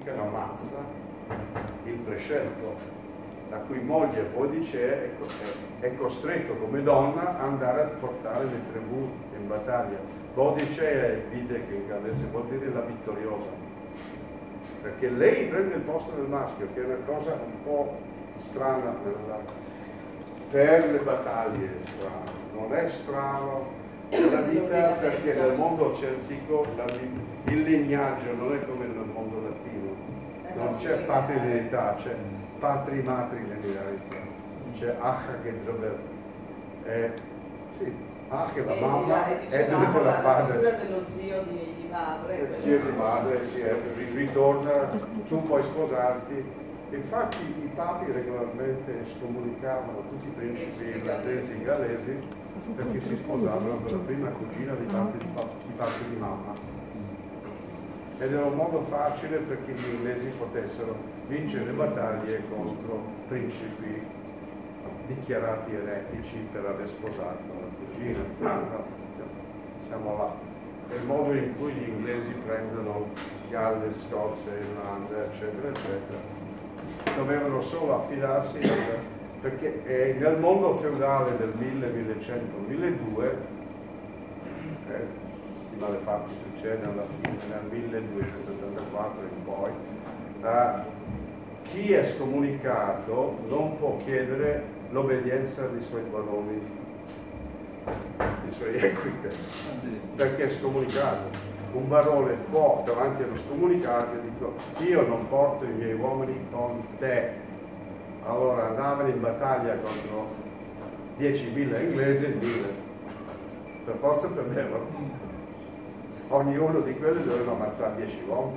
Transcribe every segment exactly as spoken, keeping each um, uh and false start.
che la mazza, il prescelto, la cui moglie Bodice è, è costretto come donna ad andare a portare le tribù in battaglia. Bodice è vide che in gallese vuol dire la vittoriosa, perché lei prende il posto del maschio, che è una cosa un po' strana nella, per le battaglie, è strano. Non è strano nella vita, perché nel mondo celtico la, il lignaggio non è come nel mondo latino, non c'è patrilineità, c'è patrimatrilineità, c'è Acha che Drober, sì, Acha la mamma e, è dove la padre, la dello zio di, di madre, il zio di madre, sì, è, ritorna, tu puoi sposarti. Infatti i papi regolarmente scomunicavano tutti i principi irlandesi e gallesi perché si sposavano con la prima cugina di parte di, di, parte di mamma. Ed era un modo facile perché gli inglesi potessero vincere le battaglie contro principi dichiarati eretici per aver sposato la cugina. No, no, siamo là. È il modo in cui gli inglesi prendono Galles, Scozia, Irlanda, eccetera, eccetera. Dovevano solo affidarsi al, perché eh, nel mondo feudale del mille, millecento, milleduecento, eh, questi malefatti succedono alla fine nel milleduecentosettantaquattro in poi, eh, chi è scomunicato non può chiedere l'obbedienza dei suoi baroni, dei suoi equite, perché è scomunicato. Un barone può, davanti allo scomunicato, dico, io non porto i miei uomini con te. Allora andavano in battaglia contro diecimila inglesi e mille. Per forza perdevano. Ognuno di quelli doveva ammazzare dieci uomini.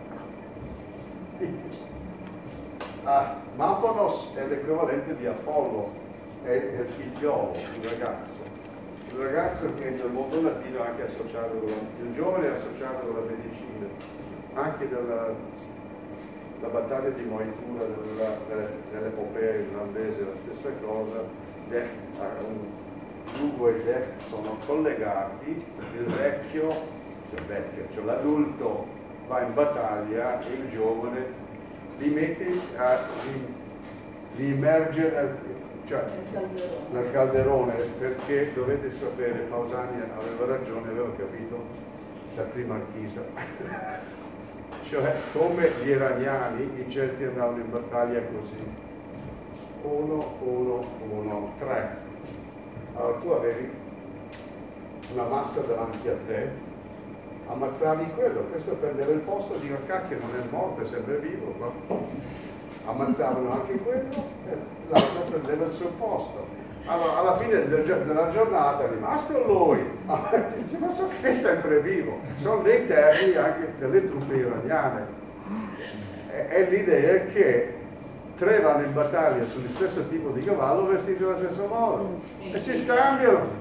Ah, Maponos è l'equivalente di Apollo, è il figliolo, il ragazzo. Il ragazzo che nel mondo latino è anche associato con la, il giovane è associato con la medicina, anche dalla la battaglia di Moitura dell'epopea irlandese, la stessa cosa. Death, un Ugo e Death sono collegati, il vecchio, cioè vecchio, cioè l'adulto va in battaglia e il giovane li mette a, li, li immerge nel, cioè, nel calderone, perché dovete sapere, Pausania aveva ragione, aveva capito la prima marchisa, cioè come gli iraniani, i celti andavano in battaglia così, uno, uno, uno, tre. Allora tu avevi una massa davanti a te, ammazzavi quello, questo prendeva il posto, dico cacchio non è morto, è sempre vivo, no? Ammazzavano anche quello e l'altro prendeva il suo posto. Allora, alla fine del, della giornata è rimasto lui, dice, ma so che è sempre vivo, sono dei termini anche delle truppe iraniane. E, e l'idea è che tre vanno in battaglia sullo stesso tipo di cavallo vestiti allo stesso modo e si scambiano.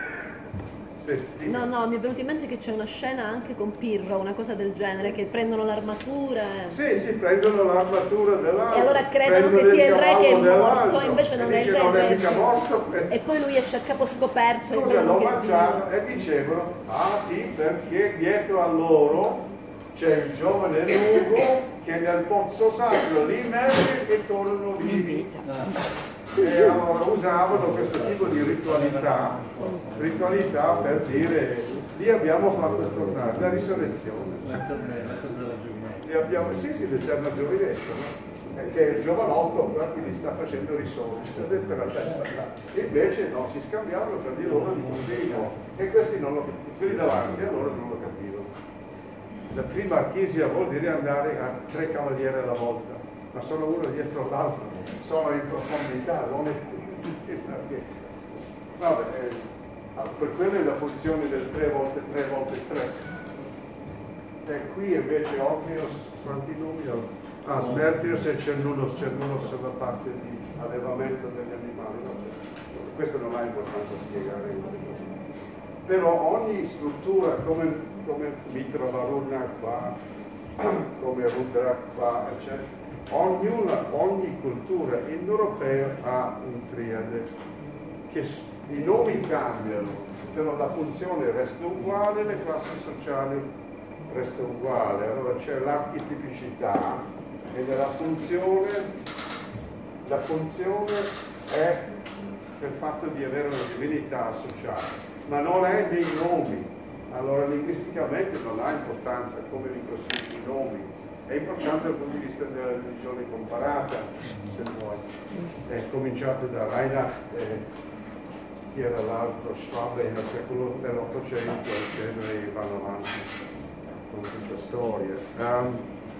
No, no, mi è venuto in mente che c'è una scena anche con Pirro, una cosa del genere, che prendono l'armatura. Sì, sì, prendono l'armatura dell'altro. E allora credono che sia il re che è morto, invece non è il re. Non è mica morto. E poi lui esce a capo scoperto. Scusa, lo mangiavano e dicevano, ah sì, perché dietro a loro c'è il giovane Lugo che nel pozzo sacro li mette e tornano vivi. E allora usavano questo tipo di ritualità, ritualità per dire lì abbiamo fatto tornare la risurrezione. Li abbiamo, sì, sì, l'eterno giovinetto, no? Perché il giovanotto guardi, li sta facendo risorgere per la terra. E invece no, si scambiavano per di loro di continuo. E questi non lo, quelli davanti a loro non lo capivano. La prima archisia vuol dire andare a tre cavalieri alla volta, ma solo uno dietro l'altro, sono in profondità, non è in larghezza. Vabbè, eh, per quello è la funzione del tre volte tre volte tre. E qui invece Omnios, quanti numeri? Ah, Smertius e Cernunos, Cernunos è la parte di allevamento degli animali. No? Questo non ha importanza spiegare. Però ogni struttura, come, come Mitra Varuna qua, come Rudra qua, eccetera, Ognuna, ogni cultura indoeuropea ha un triade, che i nomi cambiano, però la funzione resta uguale, le classi sociali resta uguale. Allora c'è l'archetipicità e nella funzione, la funzione è per il fatto di avere una divinità associata, ma non è nei nomi. Allora linguisticamente non ha importanza come ricostruisci i nomi, è importante dal punto di vista della religione comparata, se vuoi. È cominciato da Reinach, eh, chi era l'altro, Schwabe nel secolo dell'Ottocento, eccetera, e vanno avanti con questa storia. Um,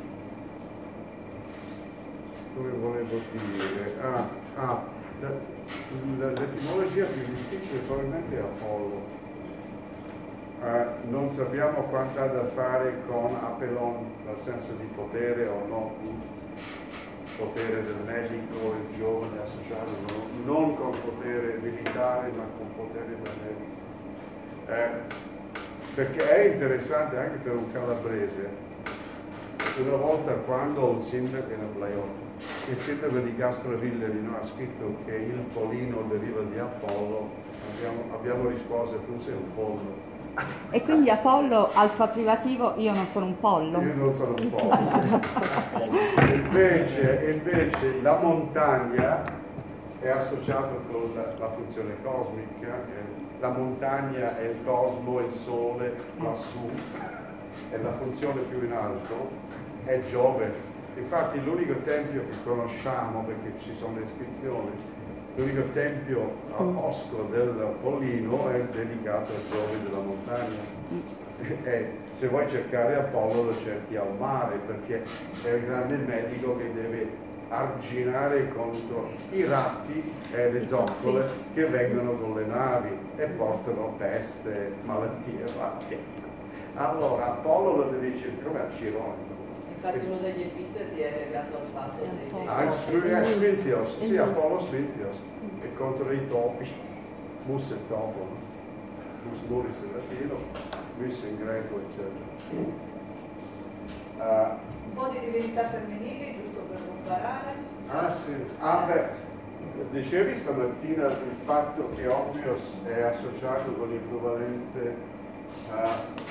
come volevo dire? Ah, ah, la, la, l'etimologia più difficile probabilmente è Apollo. Uh, non sappiamo quanto ha da fare con Apelon, nel senso di potere o no, potere del medico, il giovane associato, no, non con potere militare ma con potere del medico. Eh, perché è interessante anche per un calabrese. Una volta quando un sindaco, il sindaco di Castrovillari no, ha scritto che il Polino deriva di Apollo, abbiamo, abbiamo risposto tu sei un pollo. E quindi Apollo, alfa privativo, io non sono un pollo. Io non sono un pollo. invece, invece la montagna è associata con la, la funzione cosmica, la montagna è il cosmo, il sole, lassù, e la funzione più in alto è Giove. Infatti l'unico tempio che conosciamo, perché ci sono le iscrizioni, l'unico tempio a Osco del Pollino è dedicato a Giove della montagna. E se vuoi cercare Apollo lo cerchi al mare, perché è il grande medico che deve arginare contro i ratti e le zoccole che vengono con le navi e portano peste, malattie varie. Allora Apollo lo deve cercare come a Cirone. Infatti uno degli epiteti è legato al fatto dei... Ah, è Smintios, sì, Apollo Smintios, e contro i topi, mus e topo, mus muris in latino, mus in greco, eccetera. Uh, Un po' di divinità femminili, giusto per comparare. ah sì, ah beh, dicevi stamattina il fatto che Oppios è associato con l'equivalente uh,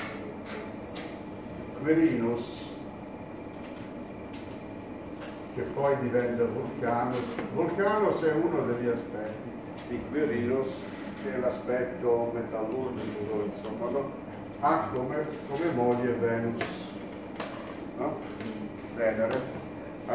Quirinus, che poi diventa Vulcanus. Vulcanus è uno degli aspetti di Quirinus, che è l'aspetto metallurgico, insomma, no? Ha come, come moglie Venus, no? Venere. Uh,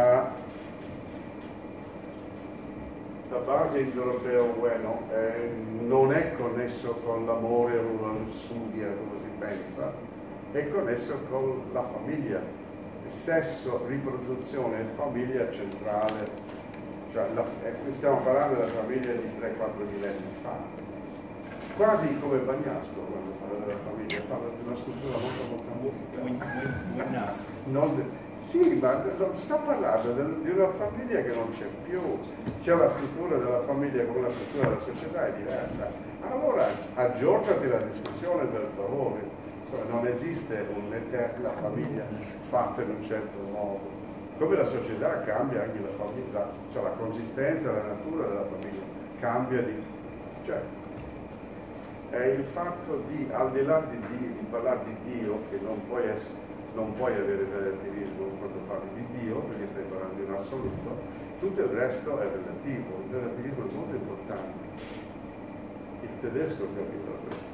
la base indoeuropeo bueno eh, non è connesso con l'amore o la lussuria, come si pensa, è connesso con la famiglia. Sesso, riproduzione e famiglia centrale, cioè la, eh, stiamo parlando della famiglia di tre quattro millenni fa, quasi come Bagnasco quando parla della famiglia, parla di una struttura molto molto non, sì, ma non sta parlando del, di una famiglia che non c'è più, c'è la struttura della famiglia come la struttura della società è diversa. Allora aggiornati la discussione per favore. Non esiste un'eterna famiglia fatta in un certo modo. Come la società cambia anche la famiglia, cioè la consistenza, la natura della famiglia cambia di... Cioè, è il fatto di, al di là di, di, di parlare di Dio, che non puoi, essere, non puoi avere relativismo quando parli di Dio, perché stai parlando di un assoluto, tutto il resto è relativo. Il relativismo è molto importante. Il tedesco capito questo.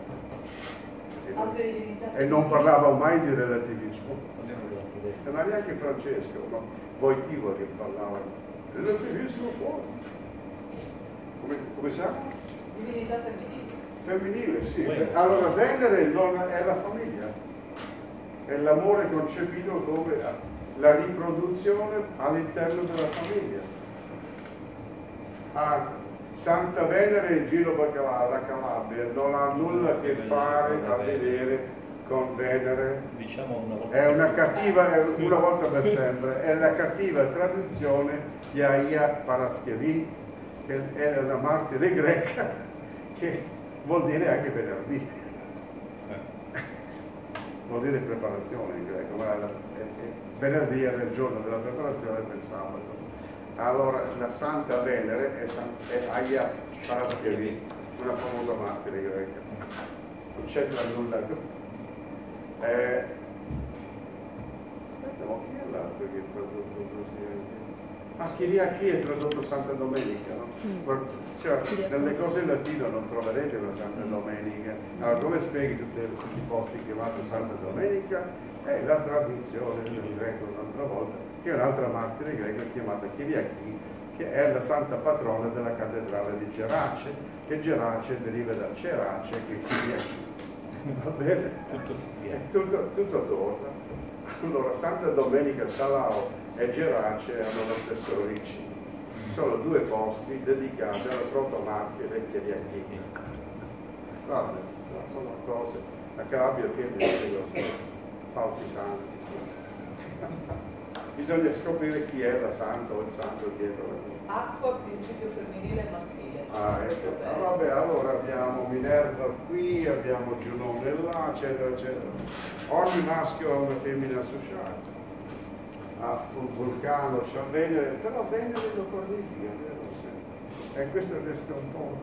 E non parlava mai di relativismo, ma neanche Francesco, no? Voitiva che parlava di relativismo fuori. Come, come siamo? Divinità femminile. Femminile, sì. Allora Venere non è la famiglia, è l'amore concepito come la riproduzione all'interno della famiglia. Ah, Santa Venere in giro per la Calabria non ha nulla a che fare a vedere con Venere, diciamo una volta è una cattiva, è una volta per sempre, è la cattiva traduzione di Aia Paraskevi, che è una martire greca che vuol dire anche venerdì, vuol dire preparazione in greco, ma la, è, è, venerdì era il giorno della preparazione per il sabato. Allora la Santa Venere è, San, è Aia Paraskevi, una famosa martire greca, non c'entra nulla. Eh, no, chi è l'altro che è tradotto così? Ma Kyriaki è tradotto Santa Domenica, no? Mm. Cioè, nelle cose in latino non troverete una Santa Domenica. Allora, come spieghi tutti, tutti i posti chiamati Santa Domenica? È la traduzione del greco un'altra volta, che è un'altra martire greca chiamata Kyriaki, che è la santa patrona della cattedrale di Gerace, che Gerace deriva da Cerace, che è Kyriaki. Va bene? Tutto si piace. Tutto, tutto torna. Allora, Santa Domenica, Talao e Gerace hanno la stessa origine. Sono due posti dedicati alla protomartire Kyriaki. Vabbè, sono cose. La Calabria è piena di cose, falsi santi. Bisogna scoprire chi è la santa o il santo dietro la vita. Acqua, principio femminile e maschile. Ah, ecco. Ah, vabbè, allora abbiamo Minerva qui, abbiamo Giunone là, eccetera, eccetera. Ogni maschio ha una femmina associata. Ha un vulcano, c'ha Venere, però Venere lo corrifica, vero? Sì. E questo resta un po'.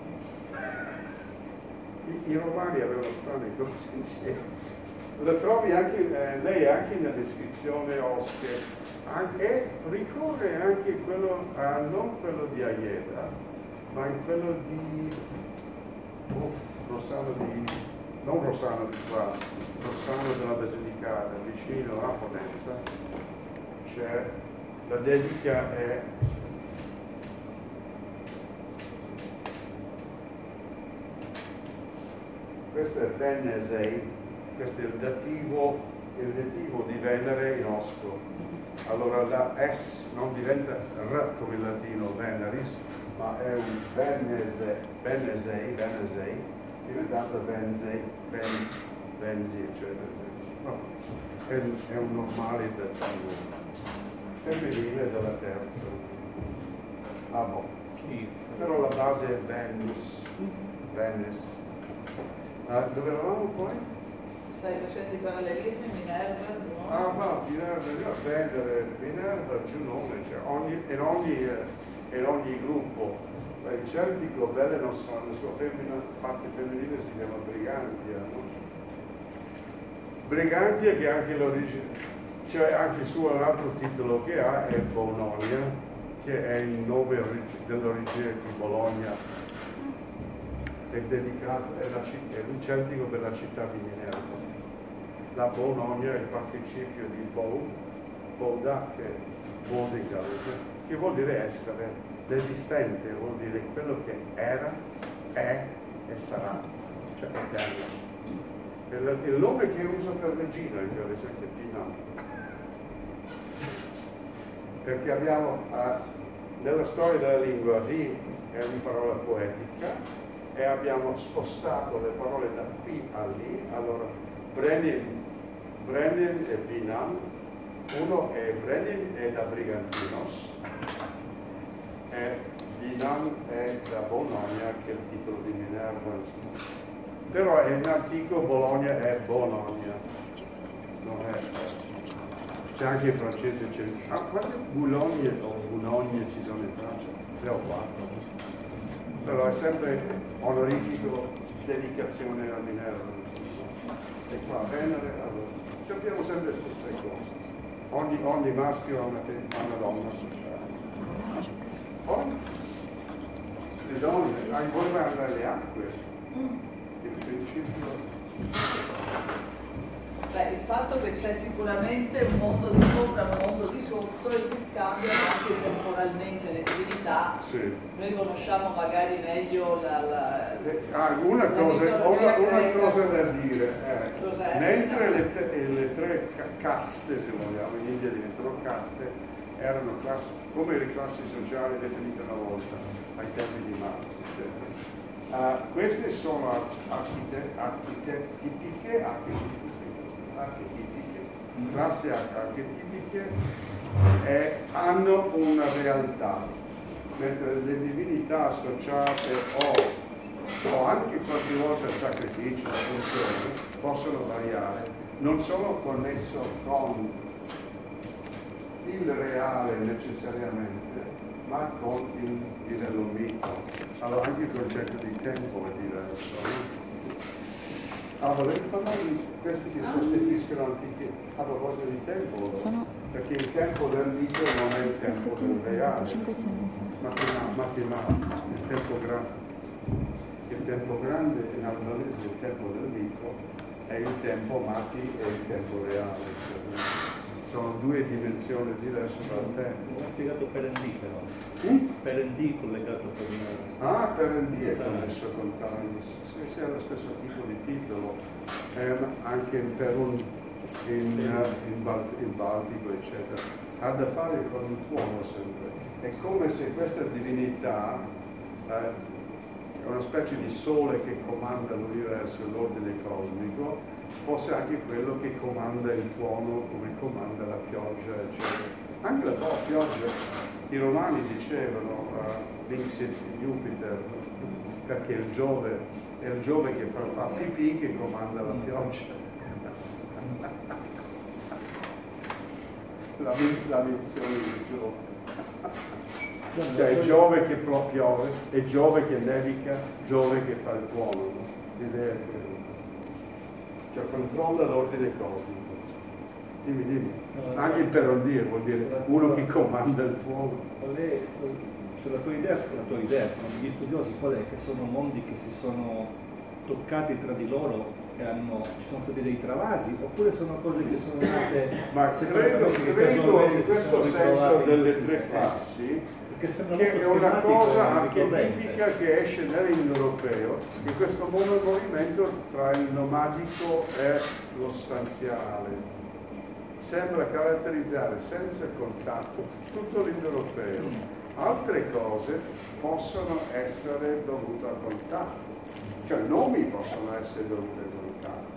I, i romani avevano strane cose insieme. La trovi anche, eh, lei anche nella descrizione Osche, e ricorre anche quello, a, non quello di Aieda, ma in quello di uff, Rossano di, non Rossano di qua, Rossano della Basilicata, vicino a Potenza, c'è la dedica è questo è Venesei. Questo è il dativo, il dativo di Venere in osco. Allora la S non diventa R come il latino Veneris, ma è un Venese, Venesei, Venesei, diventato Venzei, Ven, Venzi, eccetera. No, è, è un normale dativo femminile della terza. Ah, boh. Però la base è Venus, Venus. Ah, dove eravamo poi? Stai facendo i parallelismi, Minerva, Giunone? Ah, ma Minerva, Venere, Minerva, Giunone, cioè ogni, in, ogni, eh, in ogni gruppo. Il Celtico, Belle non so, la sua femmina, parte femminile si chiama Brigantia, no? Brigantia che anche l'origine, cioè anche il suo altro titolo che ha è Bononia, che è il nome dell'origine di Bologna. È dedicato, è, la, è un Celtico per la città di Minerva. La Bononia è il participio di Bo, Boda, che è Bodica, che vuol dire essere, l'esistente, vuol dire quello che era, è e sarà, cioè eterno. Il, il nome che uso per Regina, per esempio, è Pina. Perché abbiamo, uh, nella storia della lingua, Ri è una parola poetica, e abbiamo spostato le parole da qui a lì. Allora Brenin, Brenin e Binam, uno è Brenin è da Brigantinos e Binam è da Bologna, che è il titolo di Minerva, però in antico Bologna è Bologna, non è, c'è anche in francese, c'è, ah, quante Boulogne o Boulogne ci sono in Francia? Tre o quattro. Però è sempre onorifico, dedicazione a Minerva. E qua Venere, allora, sappiamo sempre queste tre cose. Ogni, ogni maschio ha una, ha una donna. Poi le donne, hai voglia di andare alle acque. Il principio. Beh, il fatto che c'è sicuramente un mondo di sopra e un mondo di sotto e si scambiano anche temporalmente le divinità. Sì. Noi conosciamo magari meglio la... la ah, una, la cosa, una, una cosa da greca. dire, eh. mentre le, te, le tre caste, se vogliamo, in India diventano caste, erano classi, come le classi sociali definite una volta, ai tempi di Marx, eccetera. Uh, queste sono archite, archetipiche, archetipiche, archetipiche, classi archetipiche e hanno una realtà, mentre le divinità associate o, o anche qualche volta il sacrificio, la funzione, possono variare, non sono connesso con il reale necessariamente, ma con il livello mito. Allora anche il concetto di tempo è diverso. No? Ah, volevo parlare di questi che sostituiscono antichi a proposito di tempo, Sono- perché il tempo del mito non è il tempo del reale, matema- matematico, il tempo grande. Il tempo grande in albanese, il tempo del mito, è il tempo mati e il tempo reale. Cioè, sono due dimensioni diverse dal tempo. Ho spiegato perendicolo. Mm? Perendì collegato con Ah, per N D è connesso con Times, sì, sì, è lo stesso tipo di titolo, è anche in Perun, in, uh, in, Bal- in Baltico, eccetera. Ha da fare con il tuono sempre. È come se questa divinità eh, è una specie di sole che comanda l'universo, l'ordine cosmico, fosse anche quello che comanda il tuono, come comanda la pioggia, eccetera. Anche la tua pioggia. I romani dicevano uh, Vixit Jupiter, perché il Giove è il Giove che fa, fa pipì che comanda la pioggia. la, la lezione di Giove. Cioè Giove che piove, e Giove che nevica, Giove che fa il tuono. L'idea è quella. Cioè controlla l'ordine cosmico. Dimmi, dimmi. Anche il perondire vuol dire uno che comanda il tuono. Qual è, cioè la tua idea, la tua idea, gli studiosi qual è? Che sono mondi che si sono toccati tra di loro e hanno, ci sono stati dei travasi, oppure sono cose che sono nate Ma credo, che credo casualmente in si questo sono senso ritrovati delle in tre questi classi, Perché sembra che è molto una schematico cosa e archetipica ricorrente. che esce nell'indoeuropeo, in questo modo movimento tra il nomadico e lo stanziale. Sembra caratterizzare senza contatto tutto l'indoeuropeo. Altre cose possono essere dovute al contatto, cioè nomi possono essere dovuti al contatto.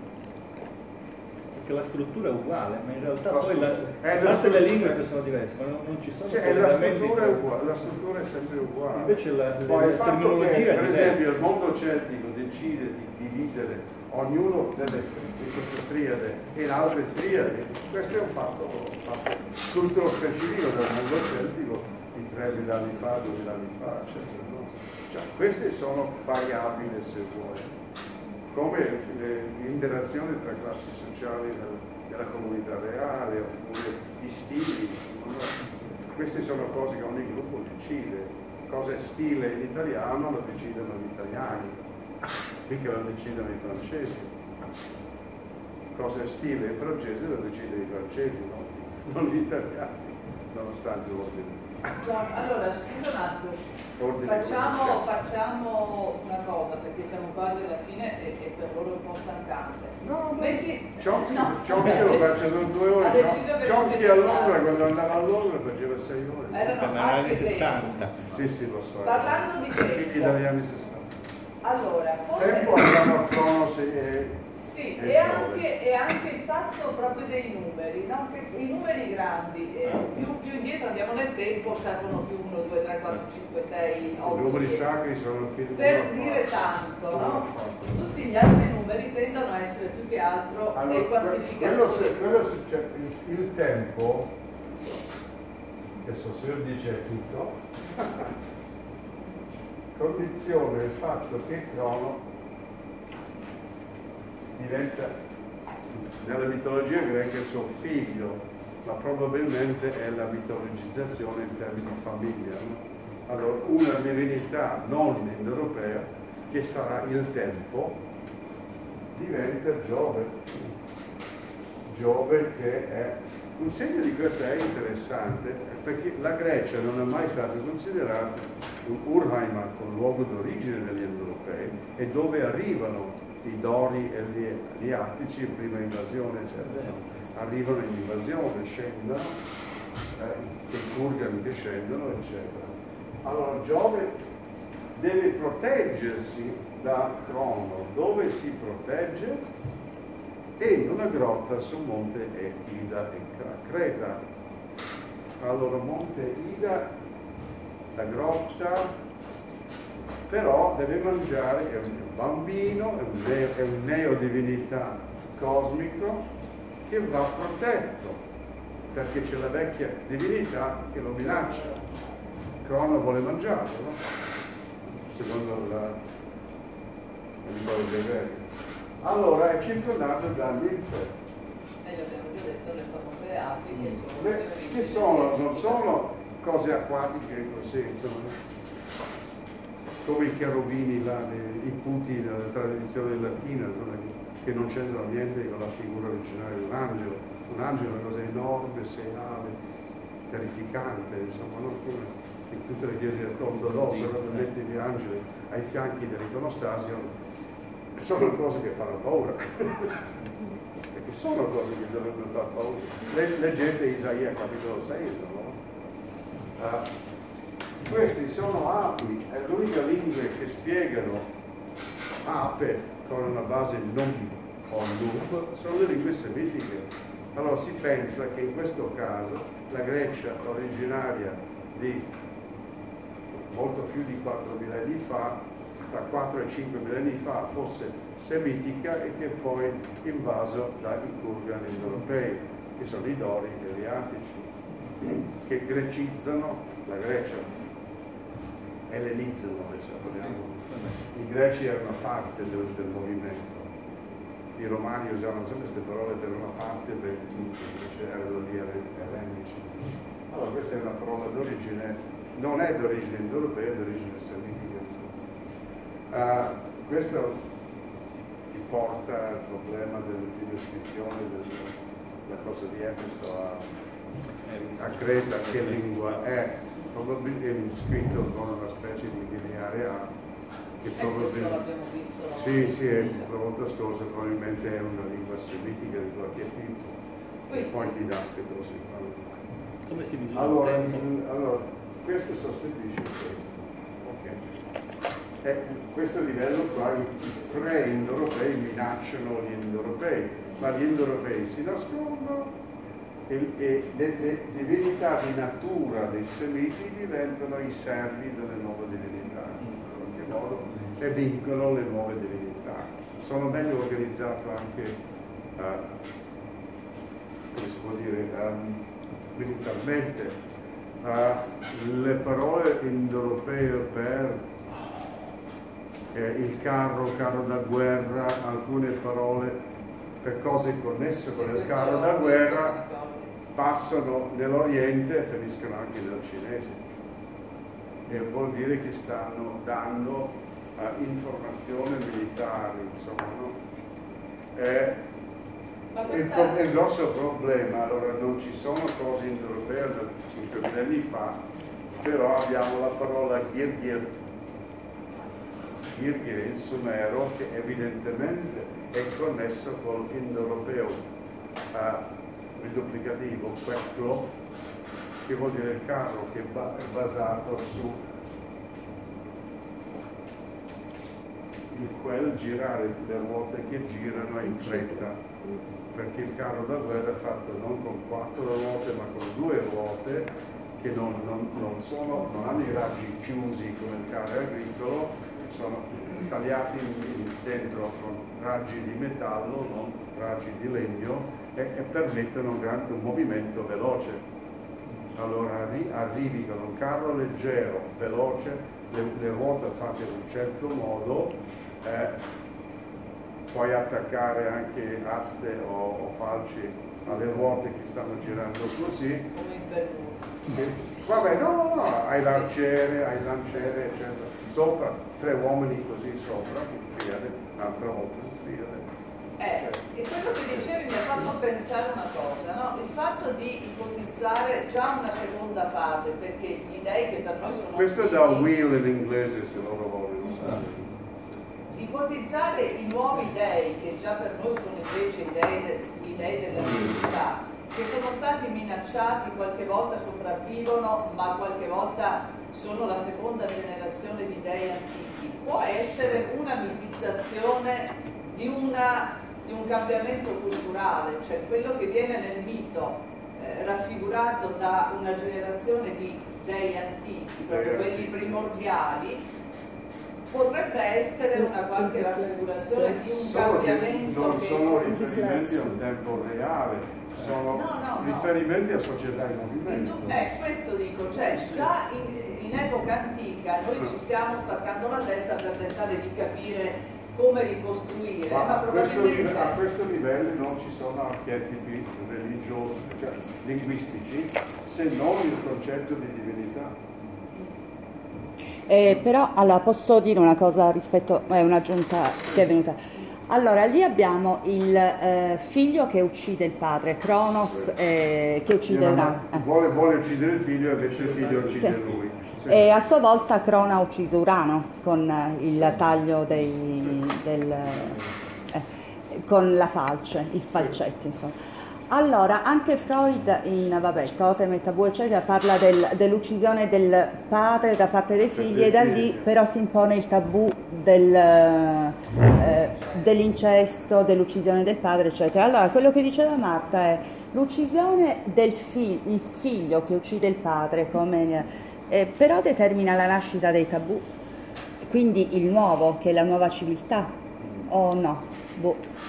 Perché la struttura è uguale, ma in realtà La poi la, stru- è a la parte le struttura- lingue che sono diverse, ma non, non ci sono Cioè, la collegamenti struttura è tra- uguale, la struttura è sempre uguale. Invece la, Poi la il fatto che, terminologia per è diversa. esempio, il mondo celtico decide di dividere ognuno delle, di queste triade in altre triadi, questo è un fatto, un fatto culturo specifico del mondo celtico di tremila anni fa, duemila anni fa, eccetera. No? Cioè, queste sono variabili, se vuoi, come le- l'interazione tra classi sociali del- della comunità reale, oppure i stili. No? Queste sono cose che ogni gruppo decide. Cosa è stile in italiano lo decidono gli italiani. Mica lo decidono i francesi. Cosa è stile in francese lo decidono i francesi, no? Non gli italiani, nonostante l'ordine. Allora, scusa un attimo, Ordine facciamo, ordine. facciamo una cosa, perché siamo quasi alla fine e, e per loro è un po' stancante. No, no. Metti... Chomsky, no. Chomsky lo faccio da due ore. Ha deciso che non Chomsky si a può Londra, fare. quando andava a Londra faceva sei ore. Erano negli altri anni tempi. sessanta. Sì, sì, lo so. Parlando di Figli tempo, dagli anni sessanta. allora, forse... Tempo andiamo a Cronos e... Sì, e e Giove. anche, e anche il fatto proprio dei numeri, no? Che i numeri grandi, eh, più, più indietro andiamo nel tempo, servono più uno, due, tre, quattro, cinque, sei, I otto, numeri dieci. sacri sono figli Per di dire tanto, Come no? l'ho fatto? Tutti gli altri numeri tendono a essere più che altro Allora, dei que- quantificatori. quello, se- quello se- cioè, il, il tempo, adesso se io dice tutto, condiziona il fatto che Crono diventa, nella mitologia greca, il suo figlio, ma probabilmente è la mitologizzazione in termini di famiglia. No? Allora, una divinità non indoeuropea, che sarà il tempo, diventa Giove. Giove che è... Un segno di questo è interessante, perché la Grecia non è mai stata considerata un Urheima con luogo d'origine degli indoeuropei, e dove arrivano i Dori e gli, gli Attici in prima invasione, eccetera. Arrivano in invasione, scendono, eh, i Kurgan che scendono, eccetera. Allora Giove deve proteggersi da Crono. Dove si protegge? In una grotta sul monte Ida e Creta. Allora monte Ida, la grotta, però deve mangiare, è un bambino, è un, neo, è un neodivinità cosmico che va protetto, perché c'è la vecchia divinità che lo minaccia. Crono vuole mangiarlo, no? Secondo la, la mitologia greca. allora è circondato da ninfe. E abbiamo già detto le famose api che sono, Le- che sono, non sono cose acquatiche così, insomma, come i cherubini, là, i puti nella tradizione latina, insomma, che non c'entrano niente con la figura originaria di un angelo. Un angelo è una cosa enorme, sei ali, terrificante, insomma, non come in tutte le chiese ortodosse, quando metti gli angeli ai fianchi dell'iconostasio, sono cose che fanno paura. Perché sono cose che dovrebbero far paura. Le- Leggete Isaia capitolo sei, no? Uh, questi sono api, è l'unica lingua che spiegano ape con una base non o loop, sono le lingue semitiche. Allora si pensa che in questo caso la Grecia originaria di molto più di quattro millenni fa, tra quattro e cinque millenni fa, fosse semitica e che poi invaso dai kurgan indoeuropei, che sono i dorici e gli attici, che grecizzano la Grecia, ellenizzano, diciamo. I greci erano parte del, del movimento. I romani usavano sempre queste parole per una parte per tutti, invece erano gli ellenici. Allora questa è una parola d'origine, non è d'origine indoeuropea, è d'origine semitica. Uh, questo ti porta al problema del, di descrizione della cosa di Efeso a, a Creta, che lingua è, probabilmente scritto con una specie di lineare A, che probabilmente, sì, sì, la volta scorsa probabilmente è una lingua semitica di qualche tipo, e poi ti dà queste cose. Come si misura Allora, il tempo? allora, questo sostituisce questo. Ok. E questo livello qua, i pre-indoeuropei minacciano gli indoeuropei, ma gli indoeuropei si nascondono e, e le, le divinità di natura dei semiti diventano i servi delle nuove divinità, in qualche modo, e vincono le nuove divinità. Sono meglio organizzato anche, uh, come si può dire, um, militarmente. Uh, le parole indoeuropee per eh, il carro, carro da guerra, alcune parole per cose connesse con il carro da guerra passano nell'Oriente e finiscono anche dal cinese, e vuol dire che stanno dando uh, informazione militare, insomma, no? Eh, il, pro- il grosso problema, allora non ci sono cose indoeuropee da cinque anni fa, però abbiamo la parola Girgir, Girgir in sumero, che evidentemente è connesso con l'indoeuropeo uh, il duplicativo, quello che vuol dire il carro, che ba- è basato su il quel girare le ruote che girano in fretta, perché il carro da guerra è fatto non con quattro ruote ma con due ruote che non, non, non, sono, non hanno i raggi chiusi come il carro agricolo, sono tagliati dentro con raggi di metallo, non raggi di legno, e, e permettono un, gran, un movimento veloce. Allora arri, arrivi con un carro leggero, veloce, le, le ruote fatte in un certo modo, eh, puoi attaccare anche aste o, o falci alle ruote che stanno girando così. Come in Perù. Sì. Vabbè, no, no, no, hai l'arciere, hai il lanciere, eccetera. Sopra, tre uomini così sopra, un triade, un'altra volta un triade. Eh, e quello che dicevi mi ha fatto pensare una cosa, no? Il fatto di ipotizzare già una seconda fase, perché gli dei che per noi sono Questo è da wheel in inglese, se loro vogliono sapere. Ipotizzare i nuovi dei, che già per noi sono invece i dei, de, i dei della divinità, che sono stati minacciati, qualche volta sopravvivono, ma qualche volta sono la seconda generazione di dei antichi, può essere una mitizzazione di, una, di un cambiamento culturale, cioè quello che viene nel mito eh, raffigurato da una generazione di dei antichi, proprio quelli primordiali, potrebbe essere una qualche raffigurazione di un sono cambiamento non che... sono riferimenti a un tempo reale, sono no, no, riferimenti no. a società in movimento. Eh, questo dico, cioè già in, in epoca antica noi ci stiamo spaccando la testa per tentare di capire come ricostruire, Ma ma a questo, probabilmente... a questo livello non ci sono archetipi religiosi, cioè linguistici, se non il concetto di divinità. Eh, però, allora, posso dire una cosa rispetto, è un'aggiunta che è venuta. Allora, lì abbiamo il eh, figlio che uccide il padre, Cronos, eh, che uccide Io non- Urano. Eh. Vuole, vuole uccidere il figlio e invece il figlio uccide Sì. lui. Sì. E a sua volta Crono ha ucciso Urano con eh, il taglio dei, del, eh, con la falce, il falcetto, insomma. Allora, anche Freud in vabbè, Totem e Tabù, eccetera, parla del- dell'uccisione del padre da parte dei figli e da lì però si impone il tabù del, eh, dell'incesto, dell'uccisione del padre, eccetera. Allora, quello che diceva Marta è l'uccisione del figlio, il figlio che uccide il padre, come, eh, però determina la nascita dei tabù, quindi il nuovo, che è la nuova civiltà, o no? Boh.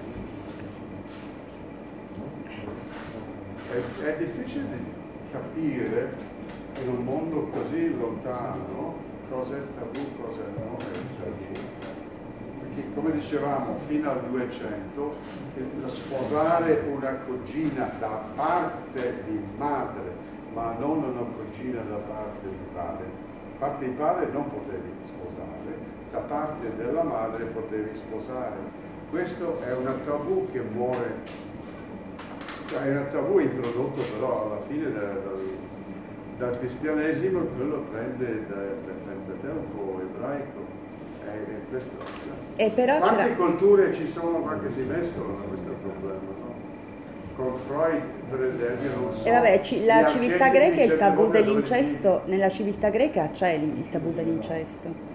È, è difficile di capire in un mondo così lontano cosa è tabù, cosa non è tabù. Perché come dicevamo fino al duecento il sposare una cugina da parte di madre, ma non una cugina da parte di padre. Da parte di padre non potevi sposare, da parte della madre potevi sposare. Questo è un tabù che muore. Cioè, è un tabù introdotto però alla fine da, dal, dal cristianesimo, quello prende dal Pentateuco ebraico. È, è questo. E però Quante c'era- culture ci sono qua che si mescolano, questo è il problema, no? Con Freud, per esempio, non so. E vabbè, ci- la gli civiltà archetipi greca, il certe tabù volte dove dell'incesto, nella civiltà greca c'è il, il tabù dell'incesto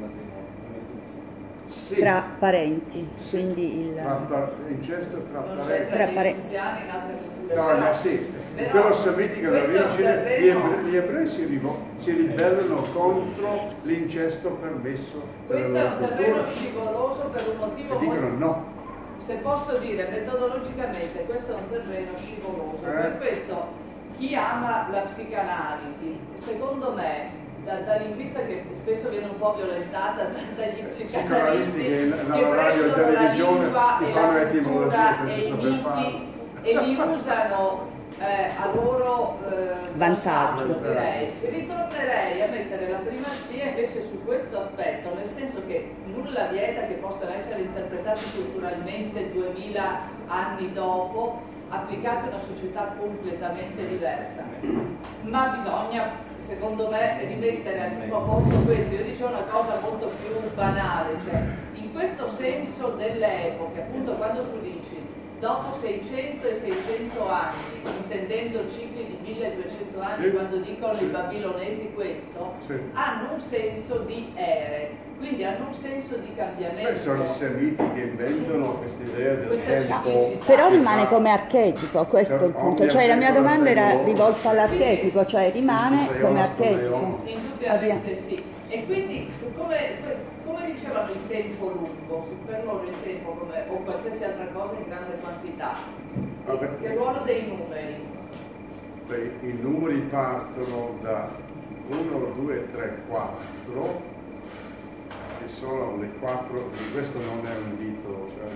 sì, tra parenti, quindi il... tra, tra, incesto tra Non c'è parenti. tra Tra gli pare- egiziani in altre culture. No, però- no, sì, però quello semitico della questo è un Vergine, gli, terreno- ebrei, gli ebrei si, rivo- si ribellano contro l'incesto permesso Questo dalla è un terreno cultura scivoloso per un motivo e dicono molto... no. Se posso dire metodologicamente, questo è un terreno scivoloso. Eh. Per questo chi ama la psicanalisi, secondo me, da, da linguista che spesso viene un po' violentata da- dagli Psicoanalisti psicanalisti che che nella radio e prendono la televisione lingua ti e fanno la etimologia cultura senza e i saper miti farlo. e li usano eh, a loro eh, Vantaggio. direi. Ritornerei a mettere la primazia invece su questo aspetto, nel senso che nulla vieta che possano essere interpretati culturalmente duemila anni dopo, applicati a una società completamente diversa. Ma bisogna, secondo me, rimettere al primo posto questo. Io dicevo una cosa molto più banale, cioè in questo senso delle epoche, appunto quando tu dici dopo seicento e seicento anni, intendendo cicli di milleduecento anni, Sì. quando dicono i babilonesi questo, Sì. hanno un senso di ere, quindi hanno un senso di cambiamento. Beh, sono i semiti che inventano questa idea del Questa tempo. ciclicità. Però rimane come archetipo, questo è il punto. Cioè la mia domanda era rivolta all'archetipo, cioè rimane come archetipo. Indubbiamente sì. E quindi, come, come dicevano, il tempo lungo, per loro il tempo come, o qualsiasi altra cosa in grande quantità. Vabbè. Che ruolo dei numeri? Beh, i numeri partono da uno, due, tre, quattro, che sono le quattro, questo non è un dito, cioè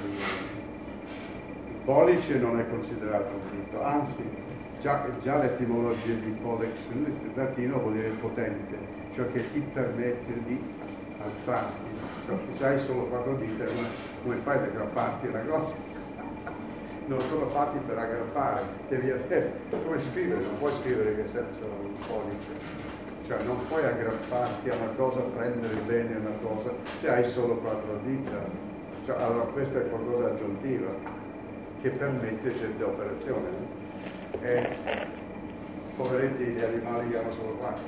il pollice non è considerato un dito, anzi già, già l'etimologia di pollex in latino vuol dire potente, cioè che ti permette di alzarti, cioè se hai solo quattro dita, come fai ad aggrapparti una cosa? Non sono fatti per aggrappare, devi avere, come scrivere, non puoi scrivere che senso ha un pollice, cioè non puoi aggrapparti a una cosa, prendere bene una cosa se hai solo quattro dita, cioè, allora questa è qualcosa aggiuntiva che permette certe operazioni. E poveretti gli animali che hanno solo quattro.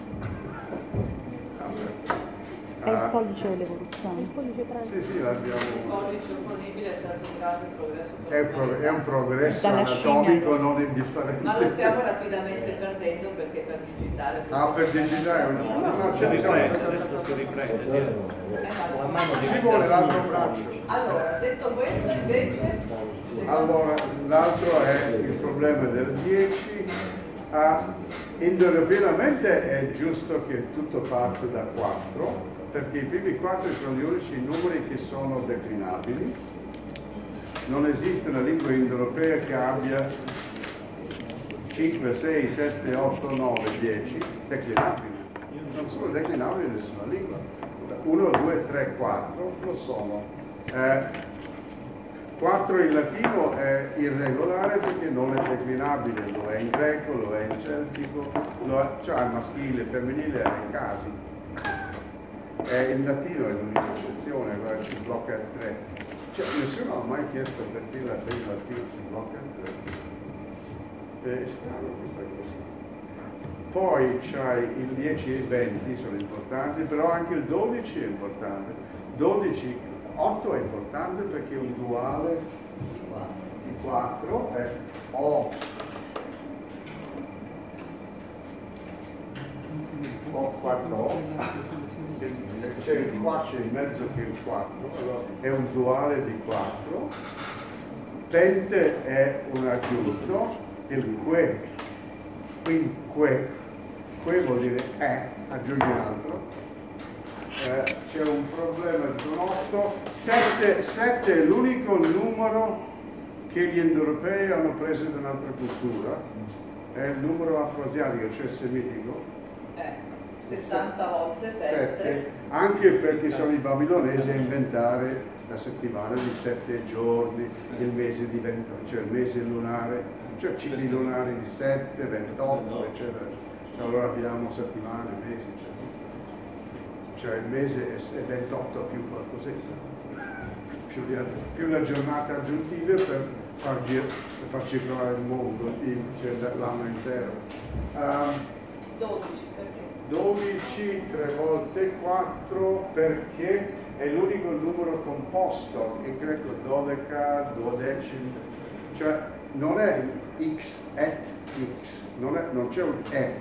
È il Ah, pollice dell'evoluzione. Il pollice trans. sì, sì, Il l'abbiamo. pollice opponibile è stato un grande progresso per È un, pro- è un progresso Dalla anatomico scimmia. non indifferente. ma lo stiamo rapidamente perdendo perché per digitare Ah, per digitare no, no, no, Si c'è riprende, bisogno. adesso si riprende. La mano Ci diventa vuole l'altro solo un braccio. pollice. allora, detto questo invece Allora, l'altro è il problema del dieci. Ah, indubbiamente è giusto che tutto parte da quattro, perché i primi quattro sono gli unici numeri che sono declinabili. Non esiste una lingua indoeuropea che abbia cinque, sei, sette, otto, nove, dieci declinabili. Non sono declinabili in nessuna lingua. uno, due, tre, quattro lo sono. Eh, quattro in latino è irregolare perché non è declinabile, lo è in greco, lo è in celtico, lo è, cioè al maschile, femminile, ha i casi. Eh, in latino è l'unica eccezione, guarda, si blocca il tre. Cioè, nessuno ha mai chiesto perché la in latino si blocca il tre. È strano questa cosa. Poi c'hai il dieci e il venti, sono importanti, però anche il dodici è importante. dodici, otto è importante perché è un duale di quattro è O. O quattro, c'è qua c'è in mezzo che il quattro, allora è un duale di quattro. Pente è un aggiunto, il que, quinque, que vuol dire è, aggiungi un altro. Eh, c'è un problema con otto, sette è l'unico numero che gli indoeuropei hanno preso da un'altra cultura, è il numero afroasiatico, cioè semitico. Eh, sessanta volte sette. Anche perché sono i babilonesi a inventare la settimana di sette giorni, il mese di ventotto, cioè il mese lunare, cioè cicli lunari di sette, ventotto, eccetera. Allora abbiamo settimane, mesi, eccetera. Cioè il mese è ventotto più qualcosetta, più, più le giornate aggiuntive per far, per far circolare il mondo, cioè l'anno intero. Um, dodici perché? dodici, tre volte quattro perché è l'unico numero composto, in greco dodeca, duodecim, cioè non è x et x, non, è, non c'è un e,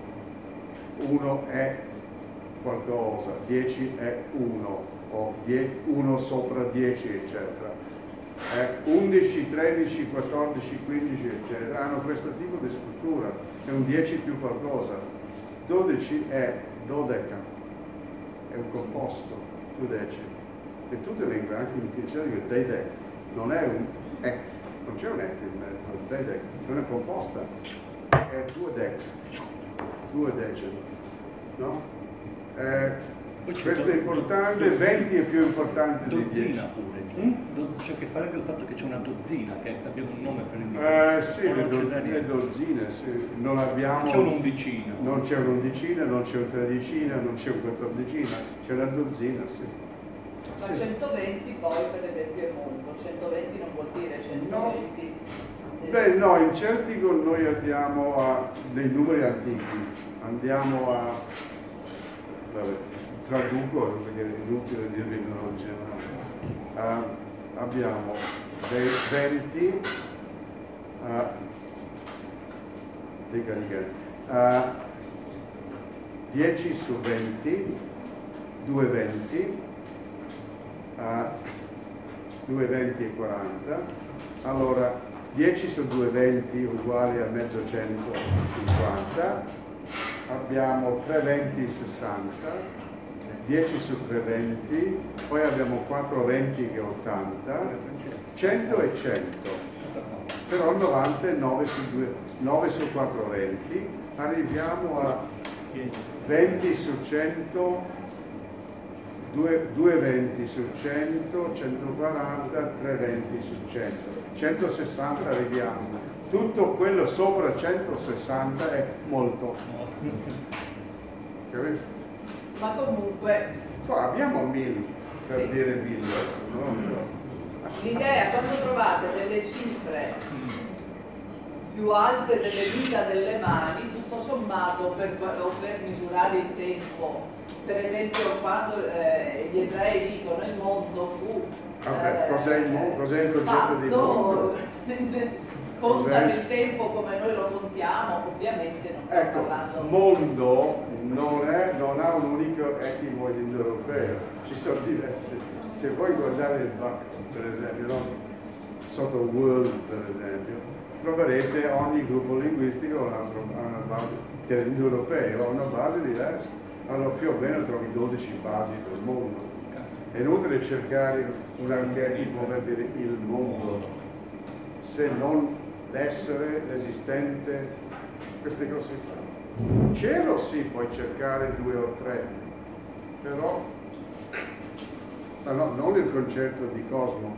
uno è qualcosa, dieci è uno, o uno sopra dieci, eccetera. Eh, undici, tredici, quattordici, quindici, eccetera, hanno questo tipo di struttura, è un dieci più qualcosa. dodici è dodeca, è un composto, duodecimo. E tutte le lingue, anche in cristiano, dicono deidec, non è un et, non c'è un et in mezzo, deidec, non è composta, è duodec, duodecimo, no? Eh, questo è importante, venti è più importante di dieci. Dozzina pure, mm? C'è a che fare con il fatto che c'è una dozzina, che abbiamo un nome per indicare. Eh sì, le, do, le dozzine, sì. Non abbiamo... C'è un'undicina. Non c'è un'undicina, non c'è un tredicina, non c'è un quattordicina, c'è una dozzina, sì. Ma sì. centoventi poi per esempio è molto, centoventi non vuol dire centoventi. No. Beh no, in Celtico noi andiamo a dei numeri antichi, andiamo a... Vabbè, traduco perché è inutile dirvi il loro generale. Uh, abbiamo dei venti, uh, dica, dica, uh, dieci su venti, due venti, uh, due venti e quaranta, allora dieci su due venti uguali a mezzo cento cinquanta, abbiamo tre venti sessanta, dieci su tre venti, poi abbiamo quattro venti che è ottanta, cento e cento, però novanta è nove su, due, nove su quattro venti, arriviamo a venti su cento, due, due venti su cento, centoquaranta, tre venti su cento, centosessanta arriviamo. Tutto quello sopra centosessanta è molto. Capito? Ma comunque... Qua abbiamo mille per sì. dire mille. No? L'idea, quando trovate delle cifre più alte delle dita delle mani, tutto sommato per, per misurare il tempo, per esempio quando eh, gli ebrei dicono il mondo fu... Vabbè, eh, cos'è il mondo? Cos'è il concetto di mondo? Contano il tempo come noi lo contiamo, ovviamente non stiamo ecco, parlando... mondo non, è, non ha un unico etimo indoeuropeo, ci sono diversi. Se voi guardate il Bach, per esempio, no? Sotto world, per esempio, troverete ogni gruppo linguistico ha una, una base, che è l'indoeuropeo, ha una base diversa. allora più o meno trovi dodici basi del mondo. È inutile cercare un archetipo per dire il mondo, se non l'essere, l'esistente, queste cose qua. Cielo sì, puoi cercare due o tre, però ma no, non il concetto di cosmo.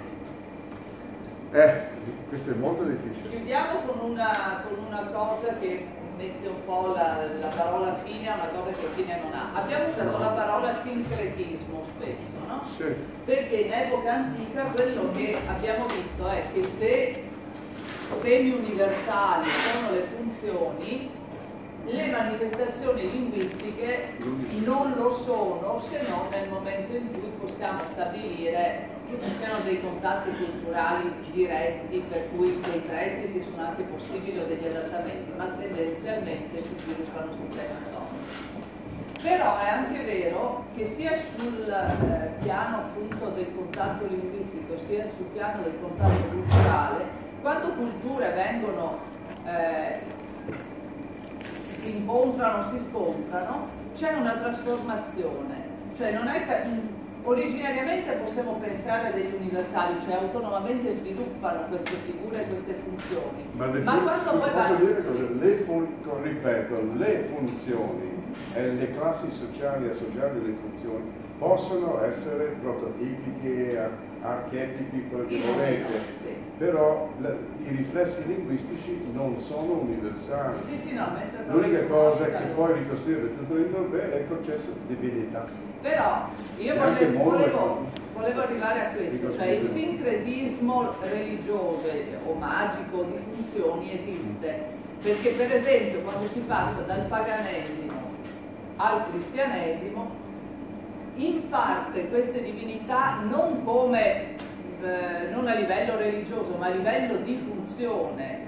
Eh, questo è molto difficile. Chiudiamo con una, con una cosa che mette un po' la, la parola fine a una cosa che fine non ha. Abbiamo usato la parola sincretismo spesso, no? Sì. Perché in epoca antica quello che abbiamo visto è che se semi-universali sono le funzioni, le manifestazioni linguistiche non lo sono, se non nel momento in cui possiamo stabilire che ci siano dei contatti culturali diretti, per cui dei prestiti sono anche possibili o degli adattamenti, ma tendenzialmente si sviluppano sistemi autonomi. Però è anche vero che sia sul eh, piano appunto del contatto linguistico, sia sul piano del contatto culturale, quando culture vengono eh, si incontrano, si scontrano, c'è una trasformazione, cioè non è che originariamente possiamo pensare a degli universali, cioè autonomamente sviluppano queste figure e queste funzioni, ma, le ma fun- quando poi posso vanno... dire cosa? Le fun- ripeto, le funzioni e le classi sociali associate alle funzioni possono essere prototipiche, ar- archetipi, quello che volete, sì. però la, i riflessi linguistici non sono universali. Sì, sì, no, mentre L'unica cosa che puoi ricostruire per tutto l'intero è il concetto di divinità. Però io E anche volevo, modo volevo, volevo arrivare a questo, Dico cioè il subito. sincretismo religioso o magico di funzioni esiste, perché per esempio quando si passa dal paganesimo al cristianesimo, in parte queste divinità non come, eh, non a livello religioso, ma a livello di funzione,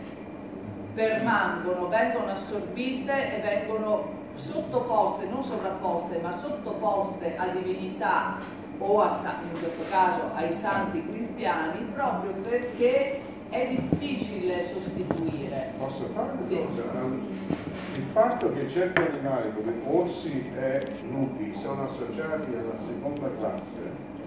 permangono, vengono assorbite e vengono sottoposte, non sovrapposte, ma sottoposte a divinità o a, in questo caso ai santi cristiani, proprio perché è difficile sostituire. Posso fare una Sì. cosa? Il fatto che certi animali come orsi e lupi sono associati alla seconda classe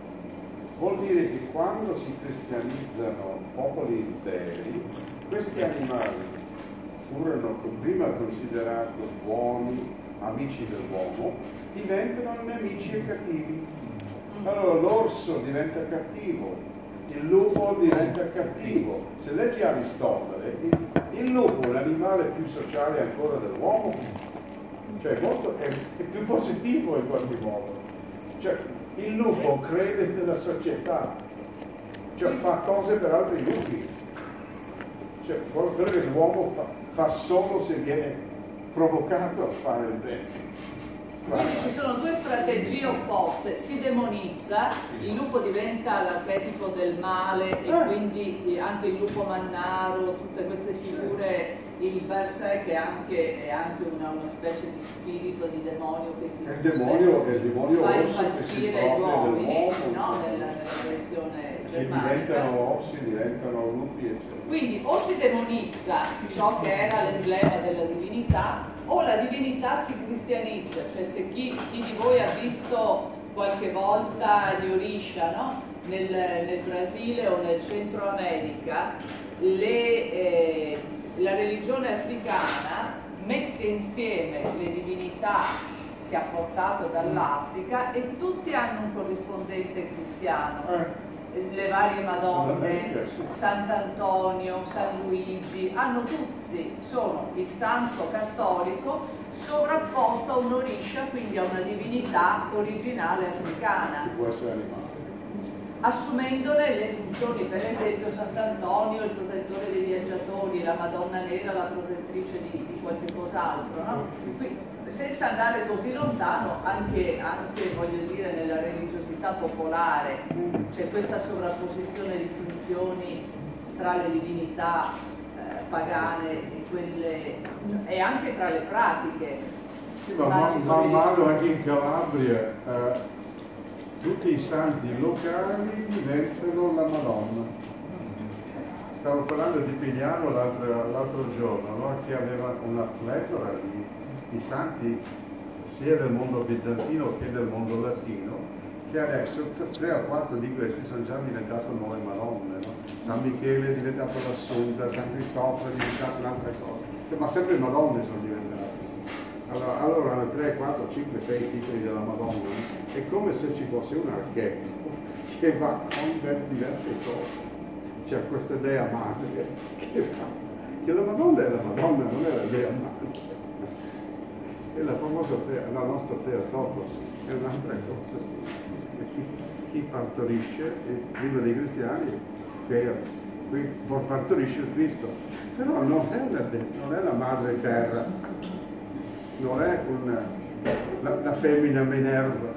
vuol dire che quando si cristianizzano popoli interi, questi animali furono prima considerati buoni, amici dell'uomo, diventano nemici e cattivi. Allora l'orso diventa cattivo, il lupo diventa cattivo. Se leggi Aristotele, il, il lupo è l'animale più sociale ancora dell'uomo, cioè molto, è, è più positivo in qualche modo. Cioè, il lupo crede nella società, cioè fa cose per altri lupi. Cioè, quello che l'uomo fa, fa solo se viene provocato a fare il bene. Quindi ci sono due strategie opposte, si demonizza, il lupo diventa l'archetipo del male e quindi anche il lupo mannaro, tutte queste figure, il Berserk è anche, è anche una, una specie di spirito di demonio che si Il demonio, il demonio fa orso che si impazzire gli propria uomini, dell'uomo, no? nella, nella tradizione che germanica. diventano orsi, diventano lupi, eccetera. Quindi o si demonizza ciò che era l'emblema della divinità, o la divinità si cristianizza, cioè se chi, chi di voi ha visto qualche volta gli Orisha, no? nel, nel Brasile o nel Centro America, le, eh, la religione africana mette insieme le divinità che ha portato dall'Africa e tutti hanno un corrispondente cristiano. Eh. Le varie Madonne, Assolutamente, sì. Sant'Antonio, San Luigi, hanno tutti, sono il santo cattolico sovrapposto a un Orisha, quindi a una divinità originale africana, Che può essere animale. assumendone le funzioni, per esempio Sant'Antonio il protettore dei viaggiatori, la Madonna Nera la protettrice di, di qualche cos'altro, no? Quindi, senza andare così lontano, anche, anche voglio dire nella religiosità popolare c'è questa sovrapposizione di funzioni tra le divinità eh, pagane e quelle, e anche tra le pratiche. Sì, ma man, man mano anche in Calabria eh, tutti i santi locali diventano la Madonna. Stavo parlando di Pignano l'altro, l'altro giorno, no? Che aveva una pletora di, di santi sia del mondo bizantino che del mondo latino, che adesso tre o quattro di questi sono già diventati nuove Madonne, no? San Michele è diventato l'Assunta, San Cristoforo è diventato un'altra cosa, ma sempre Madonne sono diventate. Allora, allora hanno tre, quattro, cinque, sei titoli della Madonna, è come se ci fosse un archetipo che va con diverse cose. C'è questa dea madre che fa, che la Madonna è la Madonna, non è la dea madre. È la famosa Thea, la nostra Theotokos, è un'altra cosa. Chi, chi partorisce, e prima dei cristiani, per, qui partorisce il Cristo, però non è la, non è la madre terra, non è una, la, la femmina Minerva.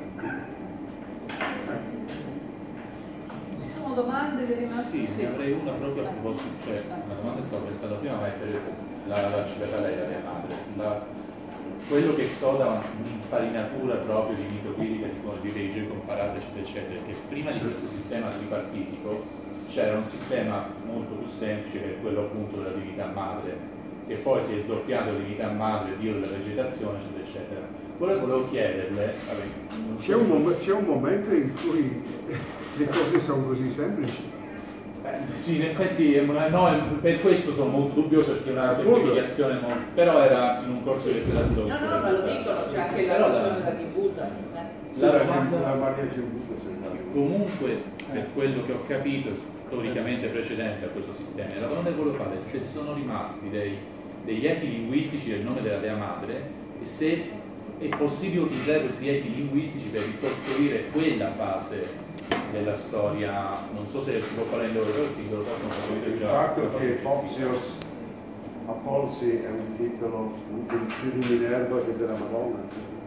Ci sono domande di rimasti? Sì, ne avrei una proprio a proposito, cioè una domanda che stavo pensando prima, ma è per la, la citata lei, la mia madre. La, quello che so da un'infarinatura proprio di mitocritica, di religione comparata, eccetera, eccetera, che prima di questo sistema tripartitico c'era un sistema molto più semplice, che è quello appunto della divinità madre, che poi si è sdoppiato divinità madre, dio della vegetazione, eccetera, eccetera. Quello che volevo chiederle, vabbè, C'è un, mom- c'è un momento in cui le cose sono così semplici. Eh, sì, in effetti è una, no, per questo sono molto dubbioso, perché è una semplificazione molto, però era in un corso di letteratura. No, no, ma lo dicono, c'è anche la Però questione da- della Gibutas. Eh. La La domanda, Maria Gembuta sembra. comunque, per quello che ho capito, storicamente precedente a questo sistema, la domanda che volevo fare è se sono rimasti dei, degli echi linguistici del nome della Dea Madre e se è possibile utilizzare questi echi linguistici per ricostruire quella fase della storia, non so se si può fare in loro perché lo possono capire Il già. fatto che Popsios Apolsi è un titolo più di Minerva che della Madonna.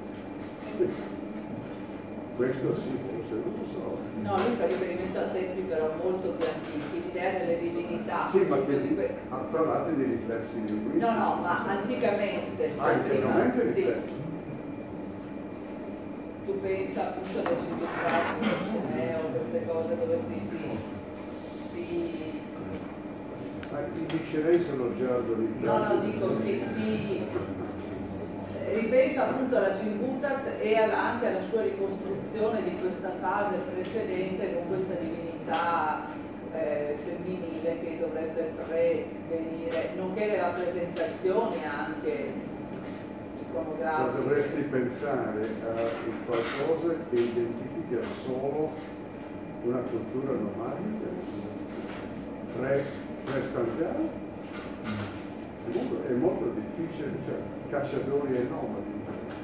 Questo sì, forse non lo so. No, lui fa riferimento a tempi però molto più antichi, l'idea delle divinità. Sì, ma proprio che di que- ah, parlate di riflessi linguistici. No, no, ma anticamente. Ah, anticamente prima- sì. riflessi. Tu pensa appunto alle civiltà, Ceneo, queste cose dove si, si, si Ma i dictionari sono già no, autorizzati. no, dico si, si ripensa appunto alla Gibutas e alla- anche alla sua ricostruzione di questa fase precedente con questa divinità eh, femminile che dovrebbe prevenire, nonché le rappresentazioni anche Ma iconografiche. dovresti pensare a qualcosa che identifica solo una cultura nomadica, tre, tre stanziali. È molto, è molto difficile, cioè cacciatori e nomadi.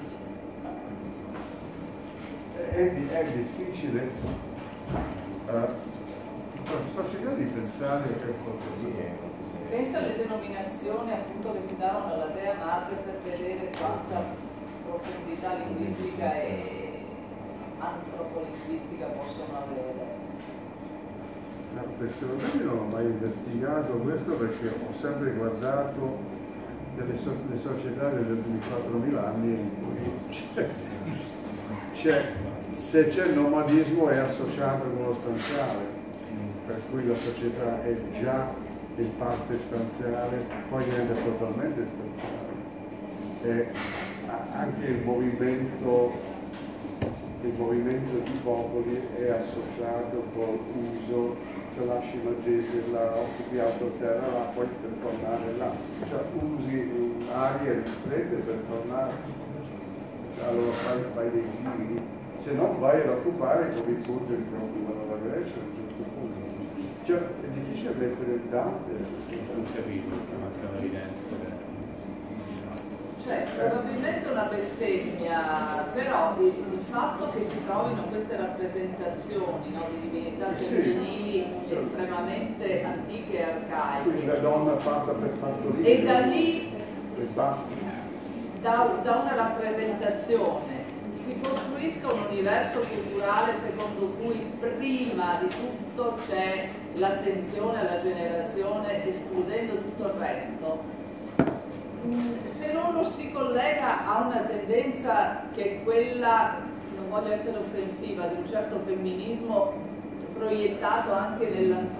È, è di- è difficile. eh, sto cercando di pensare a qualcosa. Pensa alle denominazioni appunto che si davano alla Dea Madre per vedere quanta profondità linguistica e antropolinguistica possono avere. No, personalmente non ho mai investigato questo perché ho sempre guardato delle so- le società degli ultimi quattromila anni in cui c'è, c'è- se c'è il nomadismo è associato con lo stanziale, per cui la società è già in parte stanziale, poi diventa totalmente stanziale. E a- anche il movimento, il movimento di popoli è associato col uso, cioè lasci la gente là, occupi altro terra là, poi per tornare là. Cioè usi un'area ristretta per tornare. Cioè, allora fai, fai dei giri, se non vai ad occupare come i turchi che occupano la Grecia a un certo punto. Cioè, è difficile mettere Dante. Non capito, manca un'evidenza. Cioè, probabilmente una bestemmia, però il, il fatto che si trovino queste rappresentazioni, no, di divinità Sì. femminili estremamente antiche e Quindi arcaiche, la donna fatta per partorire. e da lì, E basta. da, da una rappresentazione, si costruisca un universo culturale secondo cui prima di tutto c'è l'attenzione alla generazione, escludendo tutto il resto. Mm, Se non lo si collega a una tendenza che è quella, non voglio essere offensiva, di un certo femminismo proiettato anche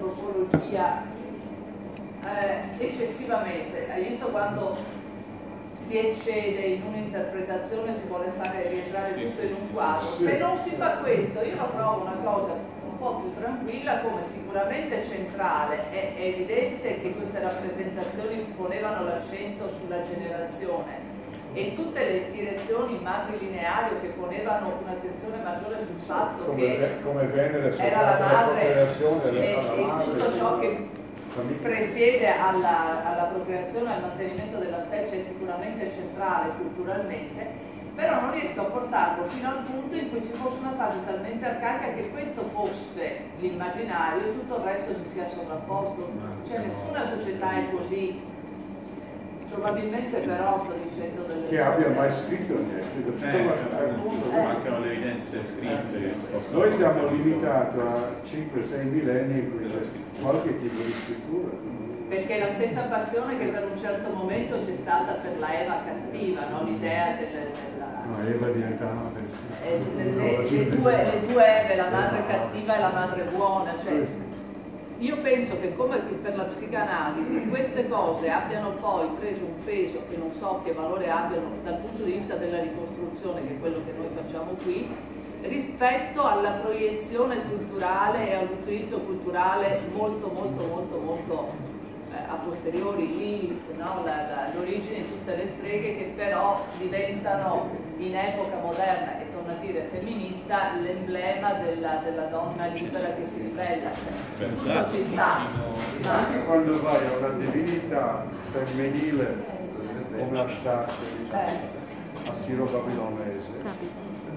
nell'antropologia eh, eccessivamente. Hai visto quando si eccede in un'interpretazione, si vuole fare rientrare Sì, tutto sì, in un sì, quadro. sì. Se non si fa questo, io lo trovo una cosa un po' più tranquilla, come sicuramente centrale. È, è evidente che queste rappresentazioni ponevano l'accento sulla generazione, e tutte le direzioni matrilineari che ponevano un'attenzione maggiore sul fatto come, che come Venere era la madre procreazione e, alla e madre, tutto ciò che famiglia. presiede alla, alla procreazione e al mantenimento della specie è sicuramente centrale culturalmente, però non riesco a portarlo fino al punto in cui ci fosse una fase talmente arcaica che questo fosse l'immaginario e tutto il resto si sia sovrapposto. Cioè nessuna società è così. Probabilmente però sto dicendo delle che abbia mai scritto niente. Eh, Appunto, eh. mancano le evidenze scritte che si possono Noi siamo portare. limitati a cinque sei millenni in cui c'è qualche tipo di scrittura. perché la stessa passione che per un certo momento c'è stata per la Eva cattiva, no? L'idea del, della No, Eva diventava eh, le, le- le due, le due Eve, la madre cattiva e la madre buona, cioè, io penso che come per la psicanalisi queste cose abbiano poi preso un peso che non so che valore abbiano dal punto di vista della ricostruzione, che è quello che noi facciamo qui, rispetto alla proiezione culturale e all'utilizzo culturale molto molto molto molto eh, a posteriori, lì no? la, la, l'origine di tutte le streghe che però diventano in epoca moderna, e torno a dire femminista, l'emblema della, della donna libera che si ribella, cioè, tutto ci sta. Ma anche quando vai a una divinità femminile come Astarte, diciamo, Eh. assiro-babilonese,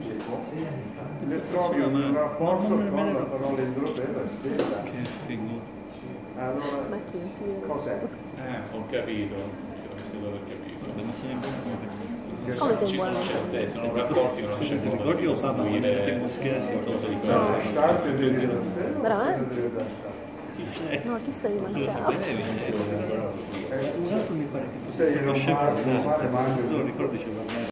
le trovi in un rapporto con la parola indropella stessa. Che figo. Allora, Ma chi? cos'è? Eh, ho capito, credo di aver capito. Come Ci sei sono buono? certe, sono rapporti che non c'è modo di Io parlo di costruire moschea, qualcosa di No, quello. Astarte deve da stella, Veramente? deve da Astarte. No, chi sei Lo mancato? sapevi? Eh, tu Un altro mi pare che sei fosse romano, Shepard, romano, ma anche non ricordo diceva